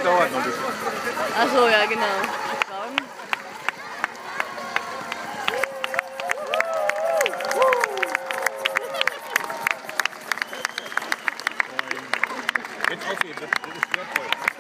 dauert noch ein bisschen. Achso, ja genau. Frauen. Jetzt aufheben, das ist wertvoll.